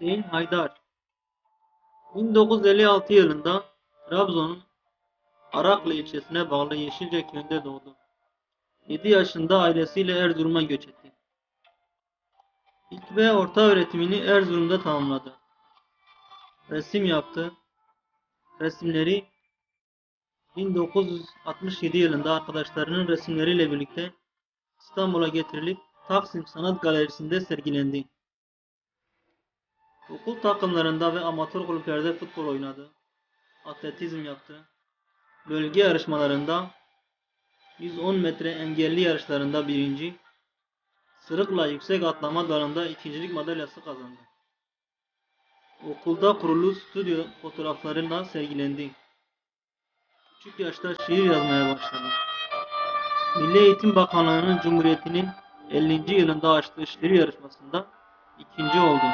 Hüseyin Haydar 1956 yılında Trabzon'un Araklı ilçesine bağlı Yeşilce köyünde doğdu. 7 yaşında ailesiyle Erzurum'a göç etti. İlk ve orta öğretimini Erzurum'da tamamladı. Resim yaptı. Resimleri 1967 yılında arkadaşlarının resimleriyle birlikte İstanbul'a getirilip Taksim Sanat Galerisi'nde sergilendi. Okul takımlarında ve amatör kulüplerde futbol oynadı. Atletizm yaptı. Bölge yarışmalarında 110 metre engelli yarışlarında birinci, sırıkla yüksek atlama dalında ikincilik madalyası kazandı. Okulda kurulu stüdyo fotoğraflarıyla sergilendi. Küçük yaşta şiir yazmaya başladı. Milli Eğitim Bakanlığı'nın Cumhuriyeti'nin 50. yılında açtığı şiir yarışmasında ikinci oldu.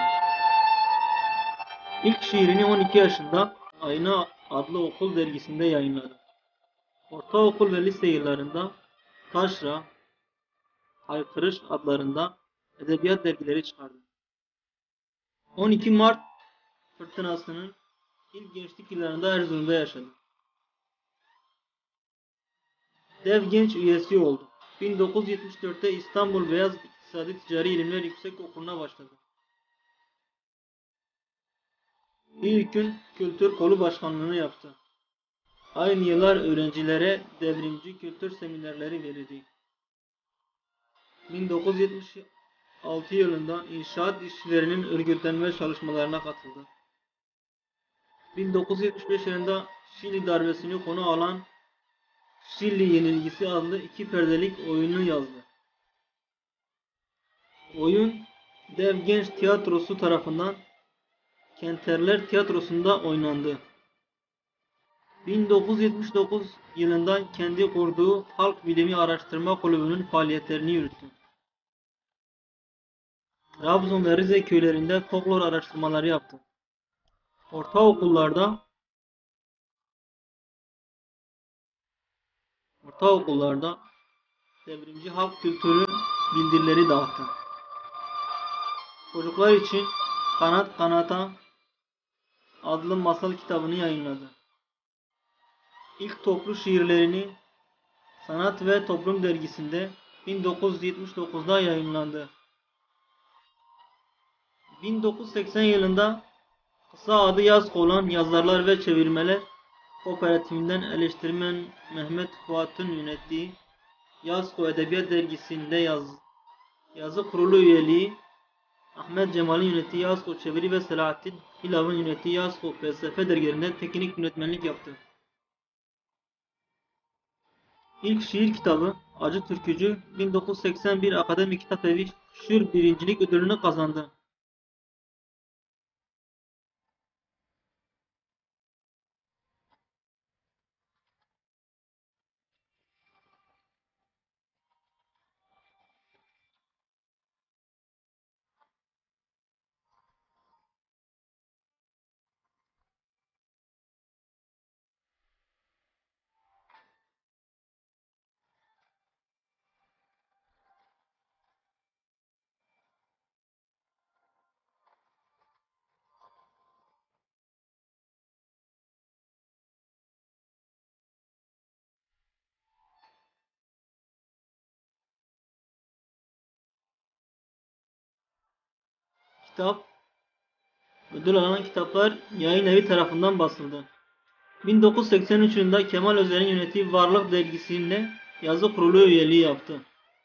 İlk şiirini 12 yaşında Ayna adlı okul dergisinde yayınladı. Ortaokul ve lise yıllarında Taşra, Haykırış adlarında edebiyat dergileri çıkardı. 12 Mart fırtınasının ilk gençlik yıllarında Erzurum'da yaşadı. Dev Genç üyesi oldu. 1974'te İstanbul Beyazıt İktisadi Ticari İlimler Yüksekokulu'na başladı. İlkün Kültür Kolu Başkanlığını yaptı. Aynı yıllar öğrencilere devrimci kültür seminerleri verildi. 1976 yılında inşaat işçilerinin örgütlenme çalışmalarına katıldı. 1975 yılında Şili darbesini konu alan Şili Yenilgisi adlı iki perdelik oyunu yazdı. Oyun Dev Genç Tiyatrosu tarafından Kenterler Tiyatrosu'nda oynandı. 1979 yılında kendi kurduğu Halk Bilimi Araştırma Kulübü'nün faaliyetlerini yürüttü. Trabzon ve Rize köylerinde folklor araştırmaları yaptı. Ortaokullarda ortaokullarda devrimci halk kültürü bildirileri dağıttı. Çocuklar için Kanat Kanata adlı masal kitabını yayınladı. İlk toplu şiirlerini Sanat ve Toplum dergisinde 1979'da yayınlandı. 1980 yılında kısa adı Yazko olan Yazarlar ve Çevirmeler Kooperatifinden eleştirmen Mehmet Fuat'ın yönettiği Yazko Edebiyat Dergisi'nde yazı kurulu üyeliği, Ahmet Cemal'in yönettiği Yazko Çeviri ve Selahattin Hilav'ın yönettiği Yazko Felsefe dergilerinde teknik yönetmenlik yaptı. İlk şiir kitabı Acı Türkücü 1981 Akademi Kitap Evi Şiir Birincilik Ödülünü kazandı. Kitap ödül alan kitaplar yayın evi tarafından basıldı. 1983 yılında Kemal Özer'in yönettiği Varlık dergisinde yazı kurulu üyeliği yaptı.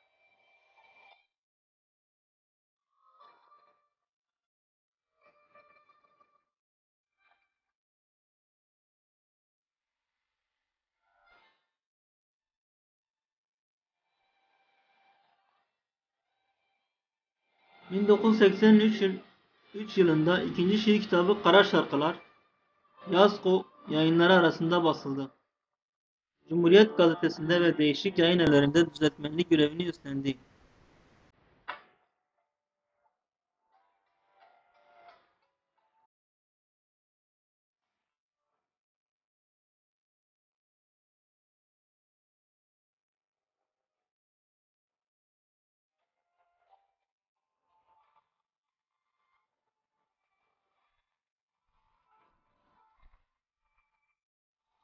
1983 yılında ikinci şiir kitabı Kara Şarkılar Yazko yayınları arasında basıldı. Cumhuriyet gazetesinde ve değişik yayın evlerinde düzeltmenlik görevini üstlendi.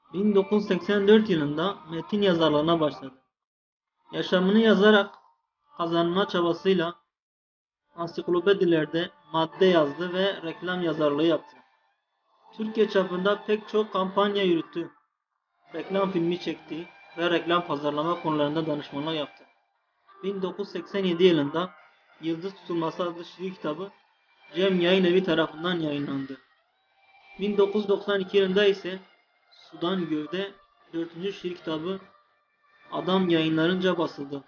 1984 yılında metin yazarlığına başladı. Yaşamını yazarak kazanma çabasıyla ansiklopedilerde madde yazdı ve reklam yazarlığı yaptı. Türkiye çapında pek çok kampanya yürüttü. Reklam filmi çekti ve reklam pazarlama konularında danışmanlık yaptı. 1987 yılında Yıldız Tutulması adlı şiir kitabı Cem Yayınevi tarafından yayınlandı. 1992 yılında ise Sudan Gövde 4. şiir kitabı Adam yayınlarınca basıldı.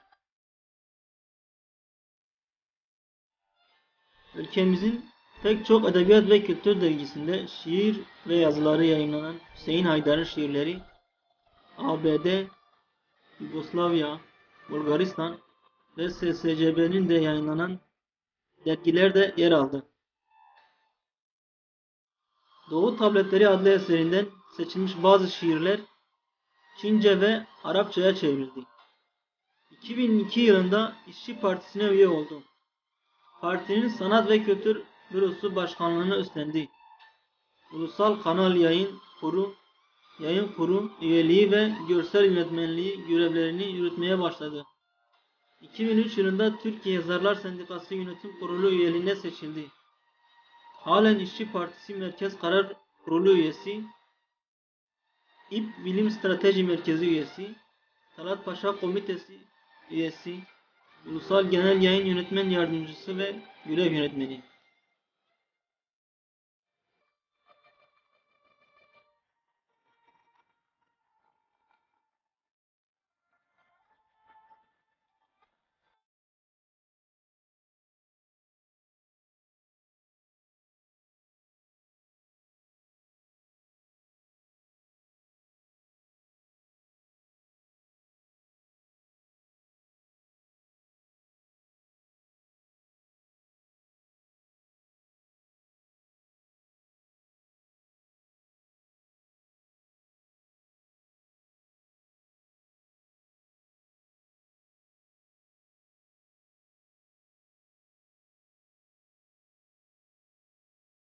Ülkemizin pek çok edebiyat ve kültür dergisinde şiir ve yazıları yayınlanan Hüseyin Haydar'ın şiirleri ABD, Yugoslavya, Bulgaristan ve SSCB'nin de yayınlanan dergilerde yer aldı. Doğu Tabletleri adlı eserinden seçilmiş bazı şiirler Çince ve Arapçaya çevrildi. 2002 yılında İşçi Partisi'ne üye oldu. Partinin Sanat ve Kültür Bürosu Başkanlığını üstlendi. Ulusal Kanal Yayın Kurulu üyeliği ve görsel yönetmenliği görevlerini yürütmeye başladı. 2003 yılında Türkiye Yazarlar Sendikası Yönetim Kurulu üyeliğine seçildi. Halen İşçi Partisi Merkez Karar Kurulu üyesi, İP Bilim Strateji Merkezi üyesi, Talat Paşa Komitesi üyesi, Ulusal Genel Yayın Yönetmen Yardımcısı ve Görev Yönetmeni.